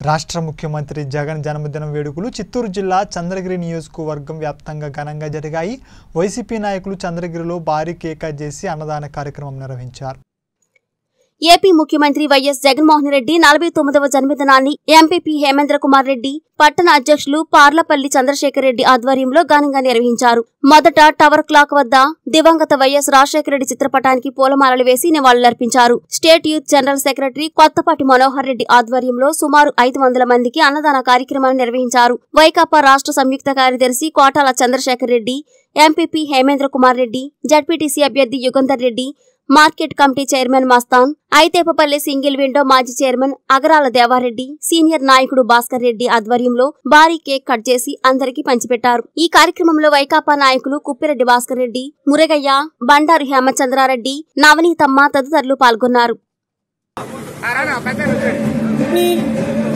రాష్ట్ర ముఖ్యమంత్రి జగన్ జన్మదిన వేడుకలు చిత్తూరు జిల్లా చంద్రగిరి నియోజకవర్గం వ్యాప్తంగా ఘనంగా జరిగాయి. వైసీపీ నాయకులు చంద్రగిరిలో భారీ కేక్ కట్ చేసి అన్నదాన కార్యక్రమం నిర్వహించారు. ఏపీ ముఖ్యమంత్రి వైఎస్ జగన్మోహన్ రెడ్డి 49వ జన్మదినాన్ని ఎంపీపీ హేమేంద్ర కుమార్ రెడ్డి, పట్టణ అధ్యక్షులు పార్లపల్లి చంద్రశేఖర్ రెడ్డి ఆధ్వర్యంలో ఘనంగా నిర్వహించారు. మొదట టవర్ క్లాక్ వద్ద దివంగత వైఎస్ రాజశేఖర రెడ్డి చిత్రపటానికి పూలమాలలు వేసి నివాళులర్పించారు. State youth general secretary Kottapati Manohar Reddy ఆధ్వర్యంలో సుమారు 500 మందికి అన్నదాన కార్యక్రమాన్ని నిర్వహించారు. వైకాపా రాష్ట్ర సంయుక్త కార్యదర్శి కోటాల చంద్రశేఖర్ రెడ్డి, ఎంపీపీ హేమేంద్ర కుమార్ రెడ్డి, జడ్పీటీసీ అభ్యర్థి Yugandhar Reddy, market committee chairman Mastan, Aithepalli single window మాజీ చైర్మన్ అగరాల దేవారెడ్డి, సీనియర్ నాయకుడు భాస్కర్ రెడ్డి ఆధ్వర్యంలో భారీ కేక్ కట్ చేసి అందరికీ పంచిపెట్టారు. ఈ కార్యక్రమంలో వైకాపా నాయకులు కుప్పిరెడ్డి భాస్కర్ రెడ్డి, మురగయ్య, బండారు హేమచంద్రారెడ్డి, నవనీతమ్మ తదితరులు పాల్గొన్నారు.